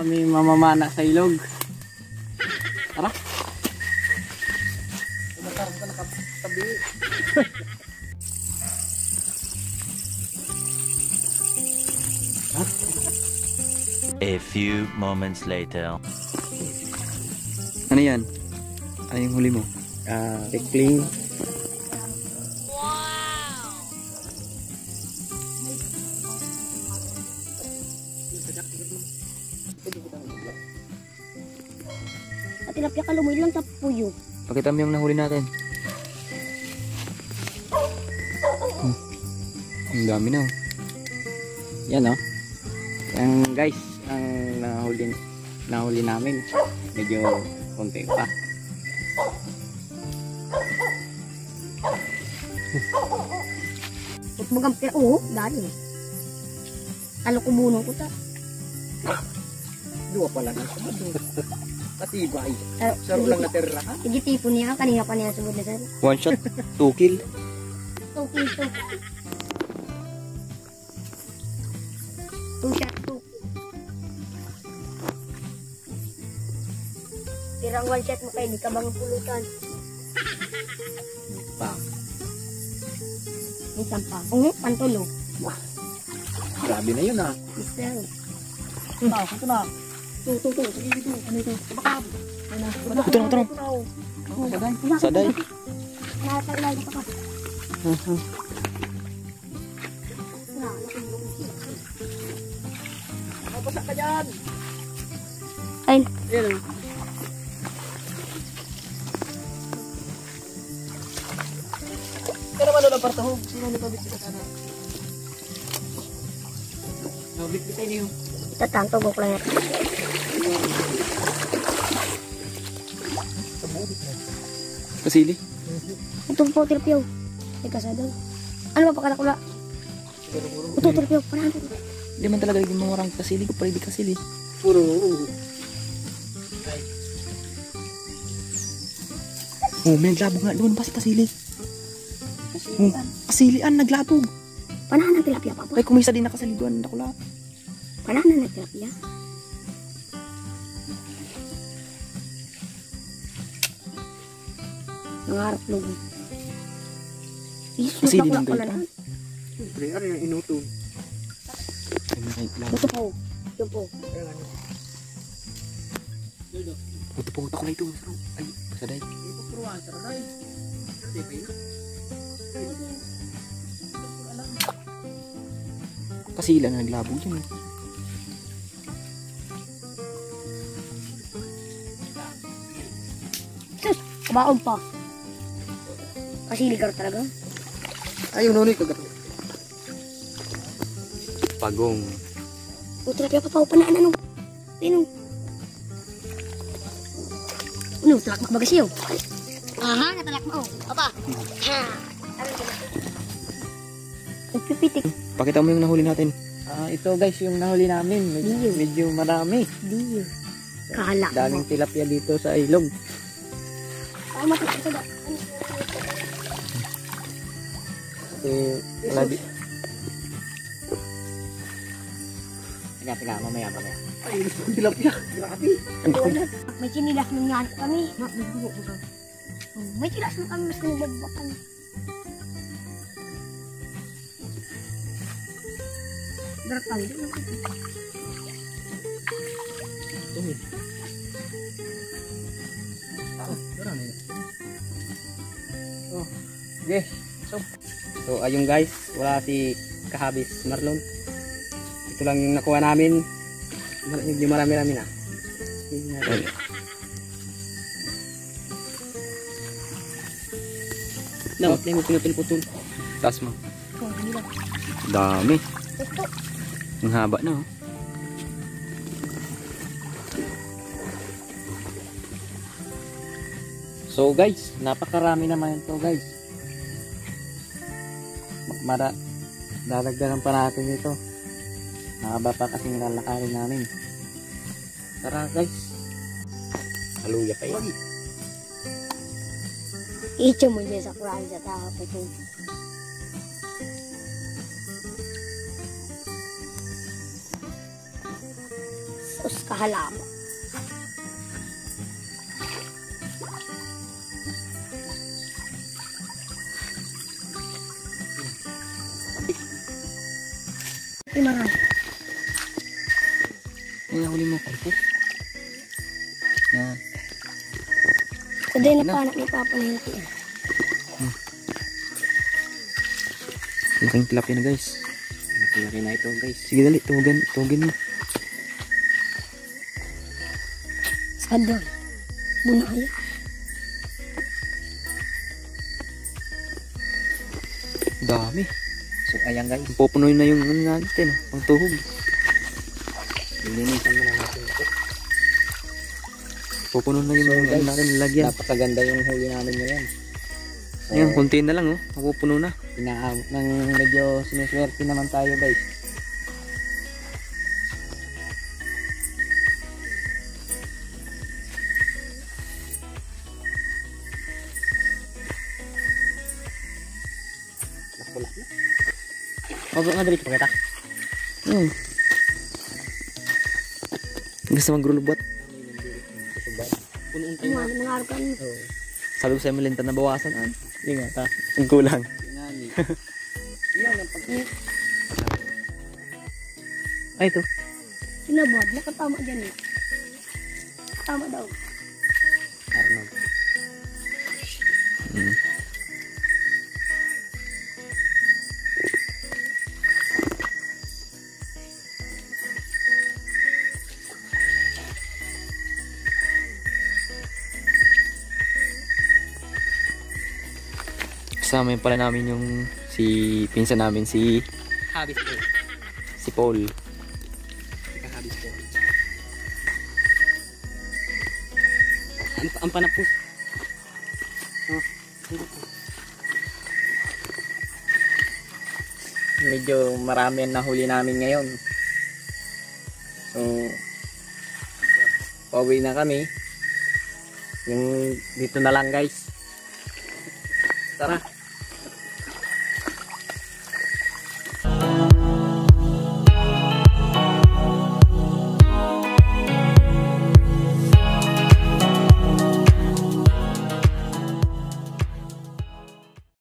kami mamamana sa ilog. Tara. Tumatarong ka nakatabi. A few moments later. Ano yan? Ano yung huli mo? Tikling. At tilapia ka lumoy lang sa puyo. Pakita mo yung nahuli natin. Ang dami na. Yan oh. Yan guys, ang nahuli namin. Medyo konti pa. At magampir, dali. Kalo ko bunong ko ta. Dua pala na. Patibay. Saro lang natira. Igitipon niya, kanina pa niya sumod na sir. One shot, 2 kill. 2 kill to. 2 shot, 2 kill. Tirang 1 shot mo kayo, di ka bang pulutan. Pa. Minsan pa. Pantulo. Grabe na yun ah. Mister. Ito na. Ito. Sige ito. Ano ito? Tabakab. Ito na. Saday. Nakataglag pa ka. Mabasak ka dyan. Ay. Yan. Kaya naman doon ang partahog. Sino nito bisita ka na? Bitbitin niyo. Tatanto ko lang yan. Kasili. Ito po, tilapyaw. Ay, kasado. Ano ba pakalakula? Ito, tilapyaw. Panahan ito. Hindi man talaga yung mga orang kasili ko. Pwede kasili. Puro. Oh, may naglabog nga doon pa si kasili. Oh, kasilian, naglabog. Panahan ng tilapya pa po. Ay, kumisa din nakasali doon. Nakula. Panahan ng tilapya. Nangarap lugo. Kasili ng gaya. Siyempre, ano yung inutong? Ito po. Ito po. Ito po, ako na ito. Ay, saday. Kasila na naglabog yun. Sus! Kabaog pa. Kasi ligar talaga. Ay, yung nunoy kagat. Pagong. O, tilapya pa pa. Panaan ano? Tinong. Ano, talak makabagas siyo. Aha, natalak mo. Papa. Ha. Nagpipitik. Pakita mo yung nahuli natin. Ito guys, yung nahuli namin. Medyo marami. Diyo. Kahala mo. Daming tilapia dito sa ilog. Ay, matik ito da. Labi. Teka, mamaya. Ay, gusto kong tilapia. Grabe. May chinilas ng nga kami. May chinilas ng kami. Mas nagbabakan. Berakal. Tumid. Oh, sige. So, ayun guys, wala si Kahabis Marlon. Ito lang yung nakuha namin. Medyo marami-rami na. No, may mo pinutol-putol. Taas mo. Oh, hindi lang. Dami. Ito. Ang haba na oh. So guys, napakarami naman ito guys. Dadagdagan pa natin ito. Mahaba pa kasi nilalakarin namin. Tara guys. Haluya kayo. Icho mo dyan sa kuraan sa tao. Sus kahalama. Imaran. Yan, nahuli mo. Ito. Yan. Kuday na panak ni Papa na hindi. Laking tilapia na guys. Laki na ito guys. Sige dali, tuwagan mo. Sadol. Bunaya. Dami. So ayan guys. Pupunuin na yung ano natin, pang tuhog. Lilinisan muna natin ito. Pupuno na yung So, ano guys, natin lalagyan. Napakaganda yung huli namin ngayon. So, Ayan, konti na lang oh. Mapupuno na. inaabot ng medyo sinuswerte naman tayo guys. Nakulak na. Huwag nga dali pakita. Gusto magrulubot. Punuun tayo na. Mga arkan. Sabi ko sa'yo malinta na bawasan. Hindi nga, ang kulang. Tingali. Yan ang pag... Ay, ito. Sinabad. Nakatama dyan eh. Tama daw. Arnold. Kasama yun pala namin yung pinsan namin si Habis po. Paul. Habis po. Ang panapos. Medyo marami ang nahuli namin ngayon. So, pauwi na kami. Yung dito na lang guys. Tara.